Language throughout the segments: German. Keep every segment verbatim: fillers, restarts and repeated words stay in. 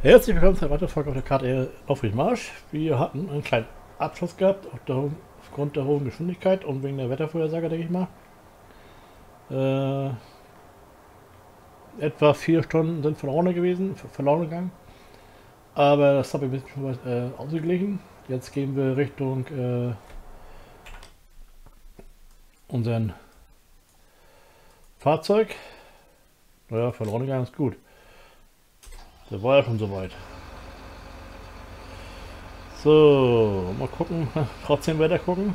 Herzlich willkommen zu einer weiteren Folge auf der Karte Laufried-Marsch. Wir hatten einen kleinen Abschluss gehabt auf der, aufgrund der hohen Geschwindigkeit und wegen der Wettervorhersage, denke ich mal. Äh, etwa vier Stunden sind verloren gewesen, verloren gegangen. Aber das habe ich ein bisschen schon was, äh, ausgeglichen. Jetzt gehen wir Richtung äh, unseren Fahrzeug. Naja, verloren gegangen ist gut. Der war ja schon soweit. So, mal gucken. Trotzdem Wetter gucken.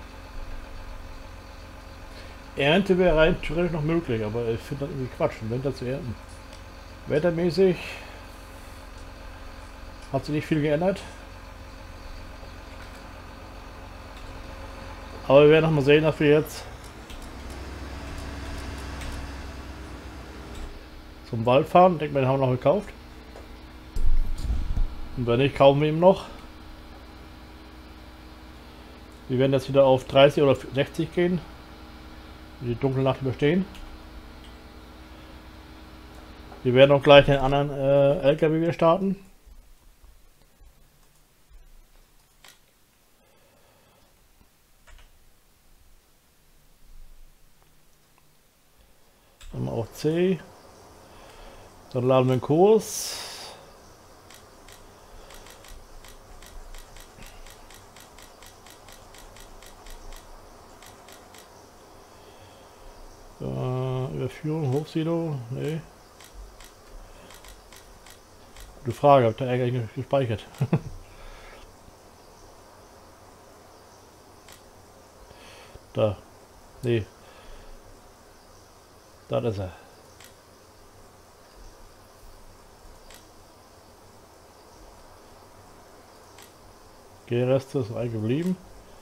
Ernte wäre rein theoretisch noch möglich, aber ich finde das irgendwie Quatsch, im Winter zu ernten. Wettermäßig hat sich nicht viel geändert. Aber wir werden noch mal sehen, dass wir jetzt zum Wald fahren. Ich denke mal, den haben wir noch gekauft. Und wenn nicht, kaufen wir ihn noch. Wir werden jetzt wieder auf dreißig oder sechzig gehen. Die dunkle Nacht überstehen. Wir werden auch gleich den anderen äh, L K W wieder starten. Dann mal auf C. Dann laden wir den Kurs. Äh, Überführung, Hochsilo, nee. Gute Frage, habt ihr eigentlich gespeichert? Da. Nee. Da ist er. G-Reste ist eigentlich geblieben.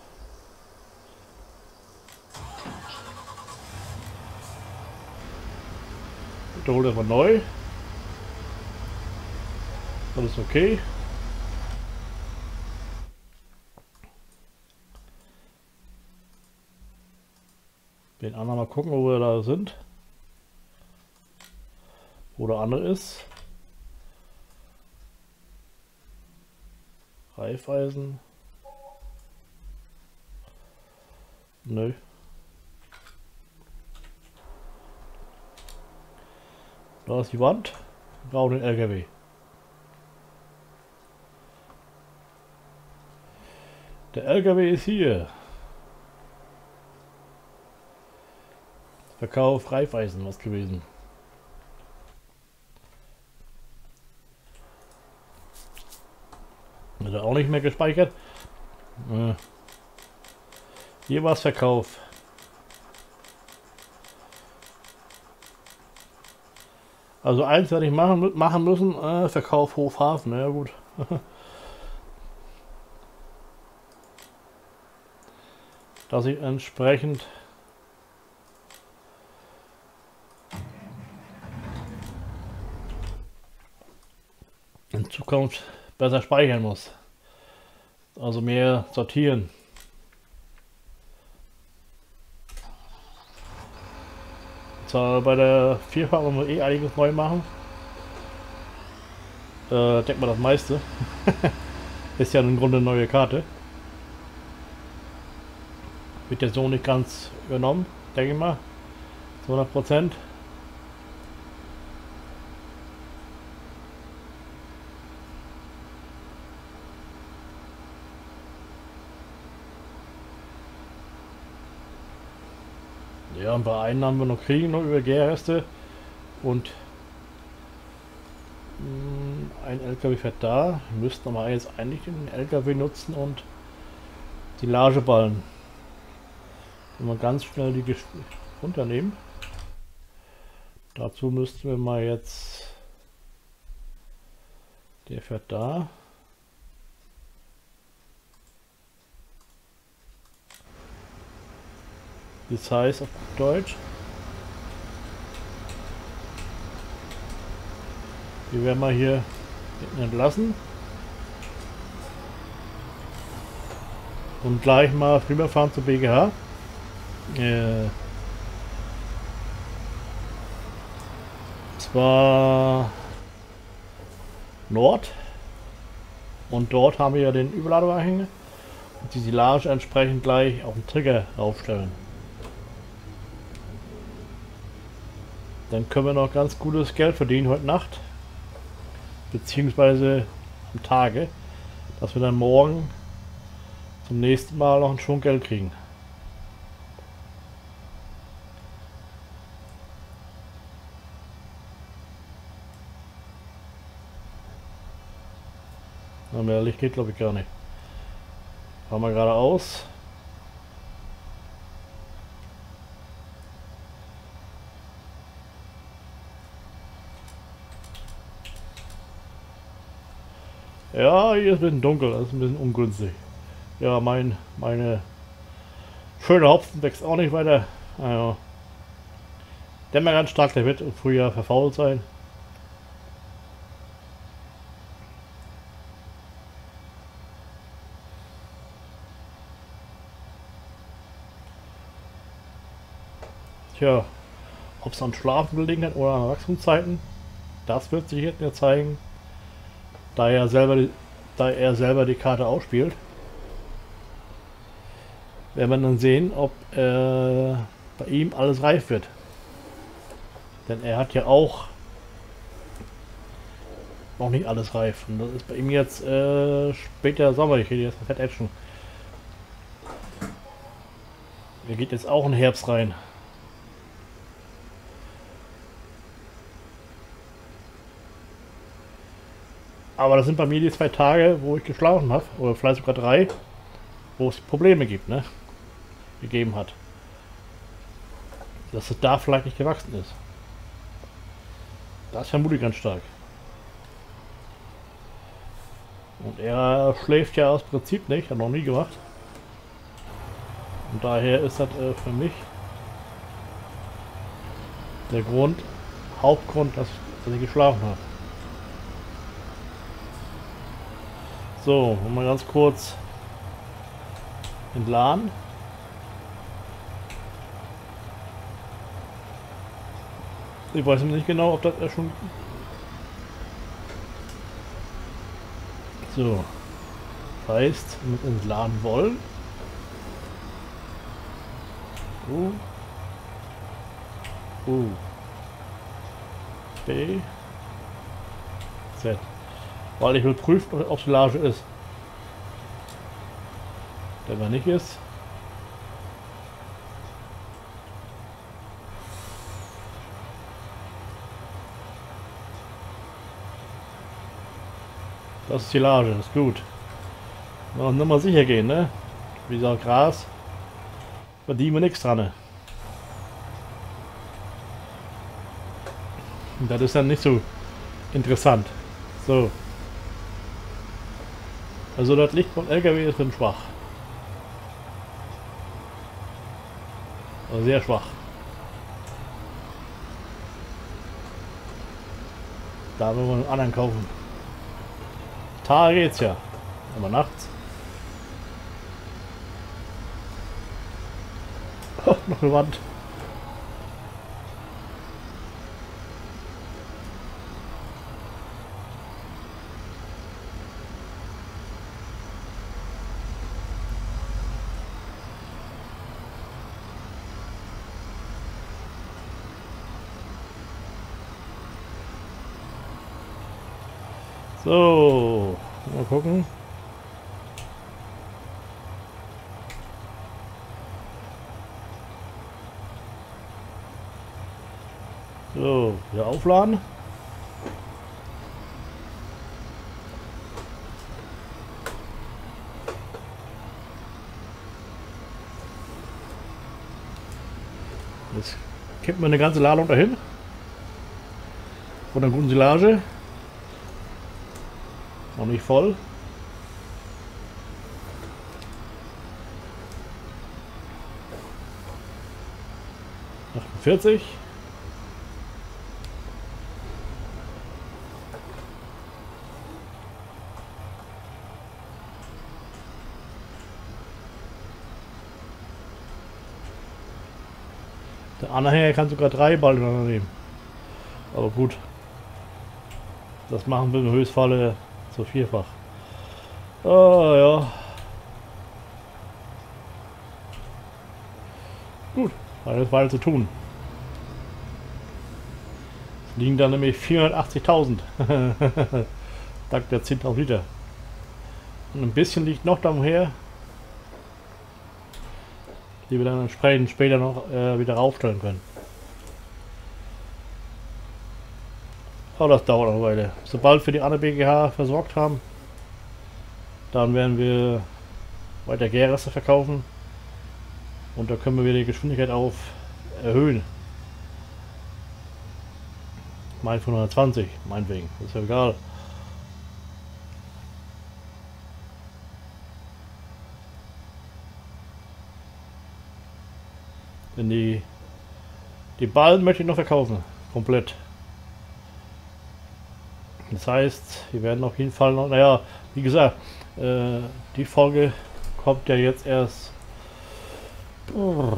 Wiederhole das mal neu. Das ist okay. Den anderen mal gucken, wo wir da sind. Wo der andere ist. Reifeisen. Nö. Da ist die Wand. Wir brauchen den L K W. Der L K W ist hier. Verkauf Reifeisen was gewesen. Wird er auch nicht mehr gespeichert. Äh. Hier war es Verkauf. Also eins werde ich machen, machen müssen, äh, Verkauf Hofhafen, ja gut. Dass ich entsprechend in Zukunft besser speichern muss. Also mehr sortieren. Bei der Vierfach wollen wir eh einiges neu machen. Äh, denkt mal das meiste. Ist ja im Grunde eine neue Karte. Wird jetzt so nicht ganz übernommen, denke ich mal. Zu hundert Prozent. Ja, und bei Einnahmen wir noch kriegen, noch über Gärreste und mh, ein L K W fährt da. Wir müssten aber jetzt eigentlich den L K W nutzen und die Lageballen. Wenn wir ganz schnell die runternehmen. Dazu müssten wir mal jetzt, der fährt da. Das heißt auf Deutsch, wir werden mal hier entlassen und gleich mal rüberfahren zur B G H. Äh, zwar Nord. Und dort haben wir ja den Überladeanhänger. Und die Silage entsprechend gleich auf den Trigger aufstellen. Dann können wir noch ganz gutes Geld verdienen heute Nacht. Beziehungsweise am Tage. Dass wir dann morgen zum nächsten Mal noch einen Schwung Geld kriegen. Na, mehr Licht geht glaube ich gar nicht. Fahren wir geradeaus. Ja, hier ist ein bisschen dunkel, das ist ein bisschen ungünstig. Ja, mein, meine schöne Hopfen wächst auch nicht weiter. Also, der mir ganz stark, der wird im Frühjahr verfault sein. Tja, ob es an Schlafen gelegen hat oder an Wachstumszeiten, das wird sich jetzt ja zeigen, da er selber die, da er selber die Karte ausspielt. Werden wir dann sehen, ob äh, bei ihm alles reif wird. Denn er hat ja auch noch nicht alles reif. Und das ist bei ihm jetzt äh, später Sommer. Ich rede jetzt mal Fett Action. Er geht jetzt auch in Herbst rein. Aber das sind bei mir die zwei Tage, wo ich geschlafen habe, oder vielleicht sogar drei, wo es Probleme gibt, ne? gegeben hat. Dass es da vielleicht nicht gewachsen ist. Das vermute ich ganz stark. Und er schläft ja aus Prinzip nicht, hat noch nie gemacht. Und daher ist das äh, für mich der Grund, Hauptgrund, dass, dass ich geschlafen habe. So, mal ganz kurz entladen. Ich weiß nicht genau, ob das ja schon... So. Das heißt, mit entladen wollen. U. U. B. Z. Weil ich will prüfen, ob Silage ist. Wenn er nicht ist, das ist Silage, das ist gut. Noch nur mal sicher gehen, ne? Wie gesagt, Gras verdienen wir nichts dran. Ne? Und das ist dann nicht so interessant. So. Also das Licht vom L K W ist drin schwach. Also sehr schwach. Da wollen wir einen anderen kaufen. Tage geht's ja. Aber nachts. Oh, noch eine Wand. So, mal gucken. So, wieder aufladen. Jetzt kippt man eine ganze Ladung dahin. Von einer guten Silage. Noch nicht voll. achtundvierzig. Der Anhänger kann sogar drei Ballen nehmen. Aber gut. Das machen wir im Höchstfalle zu vierfach. Ah ja. Gut, alles weiter zu tun. Es liegen da nämlich vierhundertachtzigtausend. Dank der zehntausend Liter. Und ein bisschen liegt noch daher, die wir dann entsprechend später noch äh, wieder raufstellen können. Aber das dauert noch eine Weile. Sobald wir die andere B G H versorgt haben, dann werden wir weiter Gärreste verkaufen und da können wir wieder die Geschwindigkeit auf erhöhen. Mein von hundertzwanzig, meinetwegen, das ist ja egal. Denn die, die Ballen möchte ich noch verkaufen, komplett. Das heißt, wir werden auf jeden Fall noch, naja, wie gesagt, äh, die Folge kommt ja jetzt erst oh,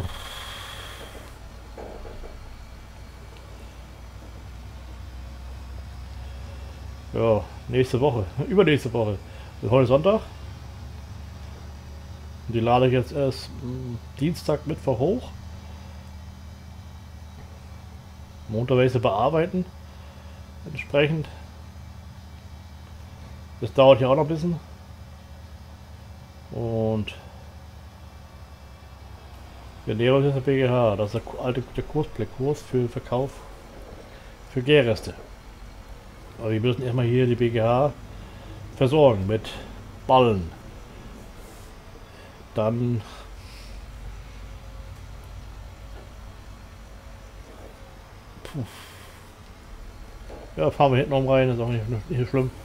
ja, nächste Woche, übernächste Woche. Heute Sonntag. Die lade ich jetzt erst mh, Dienstag, Mittwoch hoch. Montag werde ich sie bearbeiten. Entsprechend. Das dauert ja auch noch ein bisschen. Und wir nähern uns jetzt der B G H. Das ist der alte der Kursbleckkurs für Verkauf für Gärreste. Aber wir müssen erstmal hier die B G H versorgen mit Ballen. Dann puh. Ja, fahren wir hinten um rein, ist auch nicht, nicht, nicht schlimm.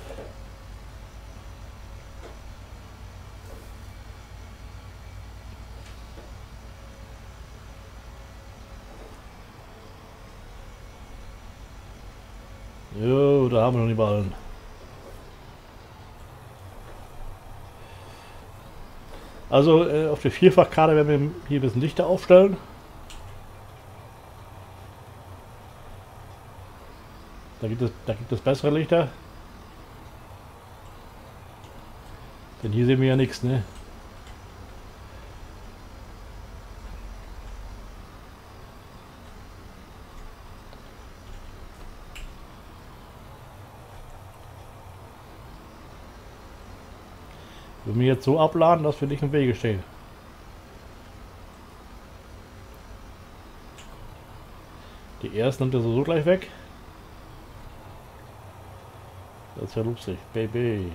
Jo, da haben wir noch die Ballen. Also äh, auf der Vierfachkarte werden wir hier ein bisschen Lichter aufstellen. Da gibt es, da gibt es bessere Lichter. Denn hier sehen wir ja nichts, ne? Wir müssen jetzt so abladen, dass wir nicht im Wege stehen. Die erste nimmt er so gleich weg. Das ist ja lustig, Baby.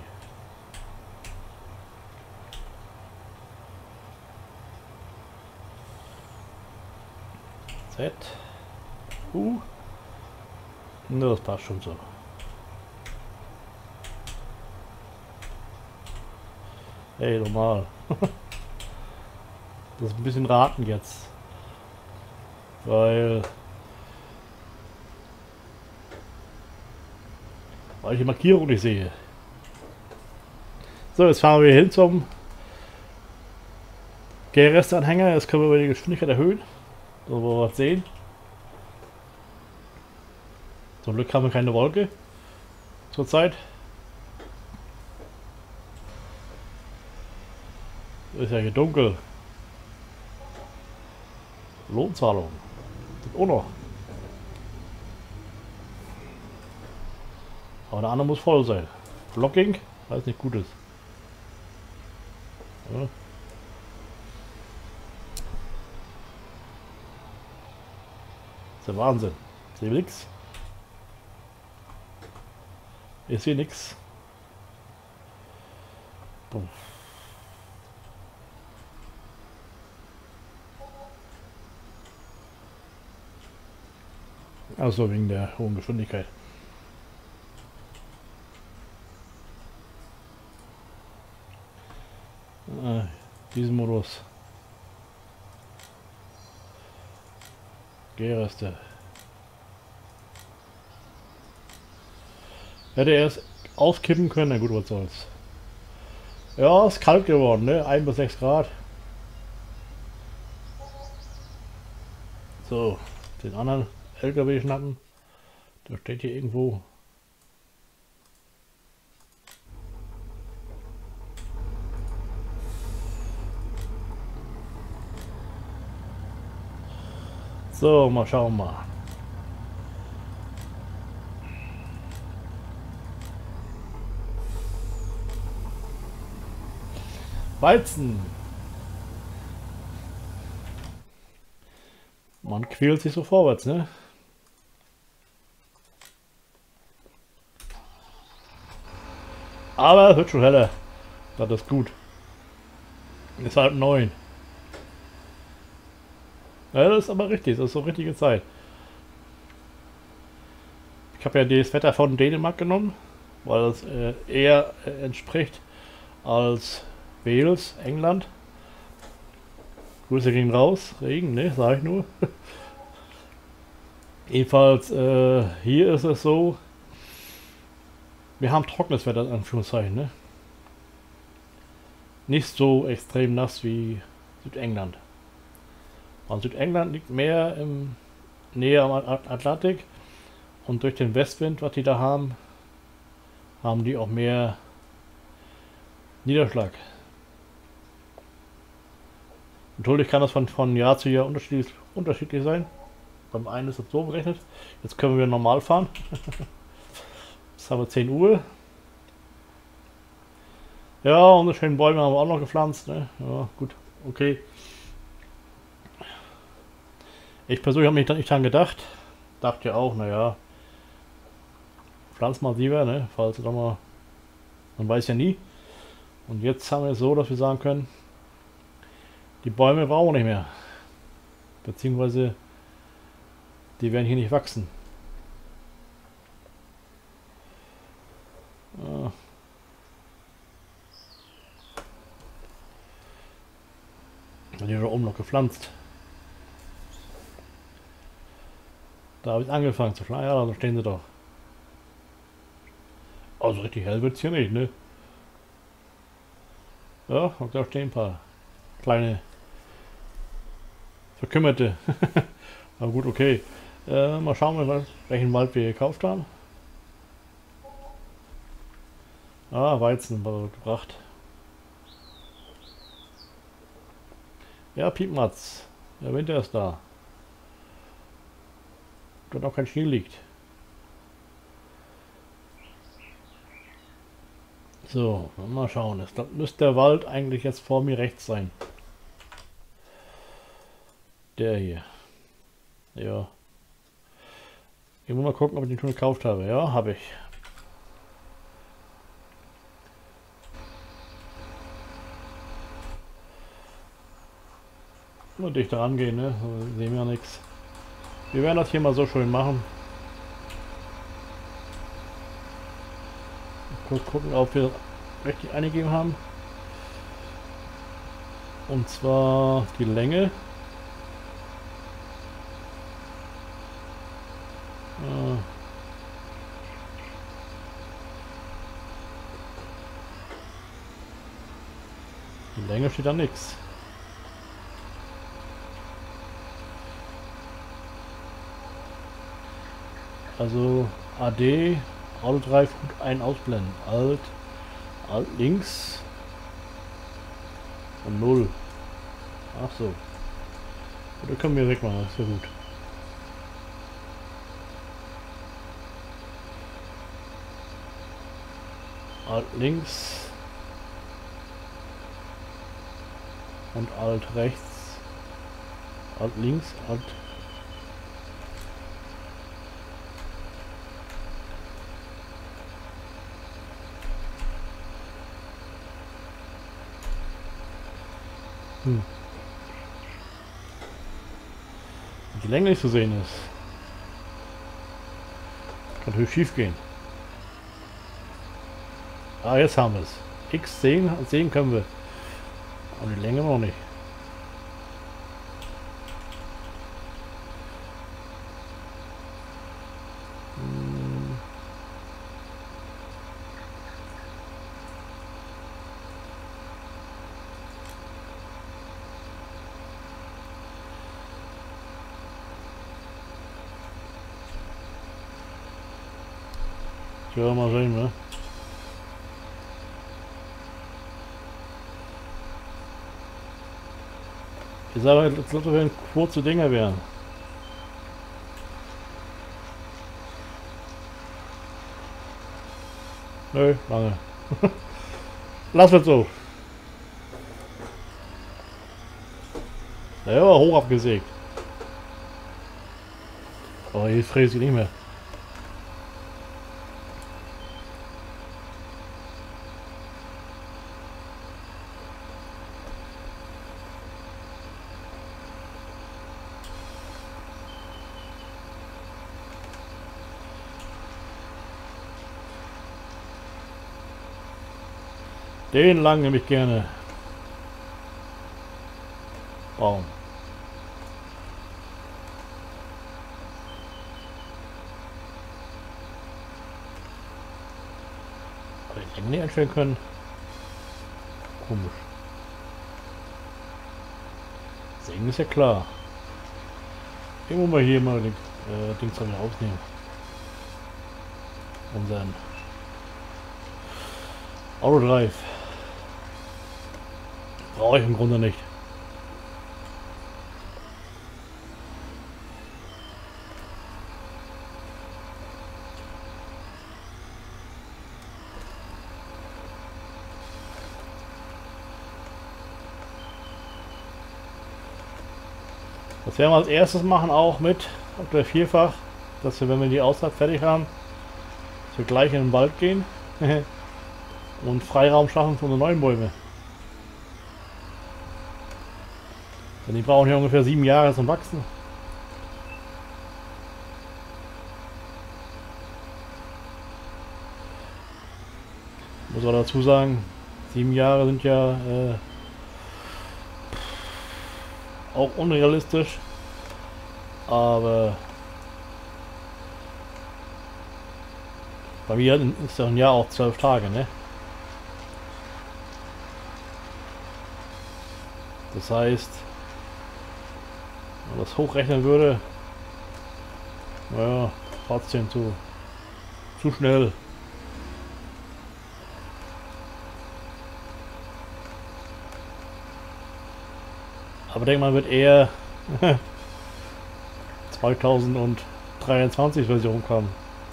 Z. U. Ne, das passt schon so. Hey, normal. Das ist ein bisschen raten jetzt. Weil... Weil ich die Markierung nicht sehe. So, jetzt fahren wir hin zum Gärreste-Anhänger. Jetzt können wir die Geschwindigkeit erhöhen. So, wollen wir was sehen. Zum Glück haben wir keine Wolke. Zurzeit. Ist ja hier dunkel. Lohnzahlung. Auch noch. Aber der andere muss voll sein. Blocking, weil es nicht gut ist. Ja. Das ist der Wahnsinn. Ich sehe nichts. Ich sehe nichts. Also wegen der hohen Geschwindigkeit. Äh, diesen Modus. Gärreste. Hätte er es auskippen können, na gut, was soll's. Ja, ist kalt geworden, ne? ein bis sechs Grad. So, den anderen L K W schnappen. Der steht hier irgendwo. So, mal schauen mal. Weizen. Man quält sich so vorwärts, ne? Aber es wird schon heller. Das ist gut. Ist halt neun. Ja, das ist aber richtig. Das ist so richtige Zeit. Ich habe ja das Wetter von Dänemark genommen, weil es äh, eher äh, entspricht als Wales, England. Grüße gehen raus. Regen, ne? Sag ich nur. Jedenfalls, äh, hier ist es so, wir haben trockenes Wetter, in Anführungszeichen, ne? Nicht so extrem nass wie Südengland. Und Südengland liegt mehr im, näher am Atlantik und durch den Westwind, was die da haben, haben die auch mehr Niederschlag. Natürlich kann das von, von Jahr zu Jahr unterschiedlich, unterschiedlich sein. Beim einen ist es so berechnet. Jetzt können wir normal fahren. Jetzt haben wir zehn Uhr. Ja, unsere schönen Bäume haben wir auch noch gepflanzt. Ne? Ja, gut, okay. Ich persönlich habe mich dann nicht dran gedacht. Dachte ja auch, naja, pflanz mal lieber, ne? Falls doch mal, man weiß ja nie. Und jetzt haben wir es so, dass wir sagen können, die Bäume brauchen wir nicht mehr. Beziehungsweise die werden hier nicht wachsen. Ja. Die da oben noch gepflanzt. Da habe ich angefangen zu schlagen. Ja, da stehen sie doch. Also richtig hell wird es hier nicht, ne? Ja, und da stehen ein paar kleine verkümmerte. Aber gut, okay. Äh, mal schauen, wir, welchen Wald wir gekauft haben. Ah, Weizen war gebracht. Ja, Piepmatz. Der Winter ist da. Dort auch kein Schnee liegt. So, mal schauen. Das müsste der Wald eigentlich jetzt vor mir rechts sein. Der hier. Ja. Ich muss mal gucken, ob ich den schon gekauft habe. Ja, habe ich. Nur dichter rangehen, ne? So sehen wir ja nichts. Wir werden das hier mal so schön machen. Kurz gucken, ob wir richtig eingegeben haben. Und zwar die Länge. Die Länge steht da nichts. Also A D, Auto drei Punkt ein ausblenden. Alt, Alt links und null. Ach so. Da können wir wegmachen, das ist ja gut. Alt links und Alt rechts. Alt links, Alt. Hm. Die Länge nicht zu sehen ist. Kann natürlich schief gehen. Ah, jetzt haben wir es. X sehen, sehen können wir. Aber die Länge noch nicht. Hm. Ja, mal sehen, ne? Ich sage, jetzt sollte wir kurze Dinger werden. Nö, lange. Lass es so. Der war hoch abgesägt. Aber hier fräse ich nicht mehr. Den lang nehme ich gerne. Baum. Habe ich den nicht einstellen können? Komisch. Singen ist ja klar. Irgendwo mal hier mal den äh, Dings wieder rausnehmen. Unseren Autodrive. Brauche ich im Grunde nicht. Das werden wir als erstes machen, auch mit auf der Vierfach, dass wir, wenn wir die Ausfahrt fertig haben, dass wir gleich in den Wald gehen und Freiraum schaffen für unsere neuen Bäume. Denn die brauchen ja ungefähr sieben Jahre zum Wachsen. Muss man dazu sagen, sieben Jahre sind ja äh, auch unrealistisch, aber bei mir ist ja ein Jahr auch zwölf Tage, ne? Das heißt, wenn man das hochrechnen würde, naja, trotzdem zu, zu schnell. Aber ich denke, man wird eher zweitausenddreiundzwanzig Version kommen.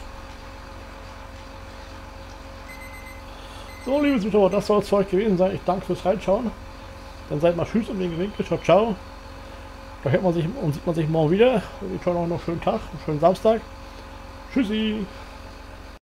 So, liebe Zuschauer, das soll es für euch gewesen sein. Ich danke fürs Reinschauen. Dann seid mal tschüss und wegen Winkel. Ciao, ciao. Da hört man sich und sieht man sich morgen wieder. Ich wünsche euch noch einen schönen Tag, einen schönen Samstag. Tschüssi.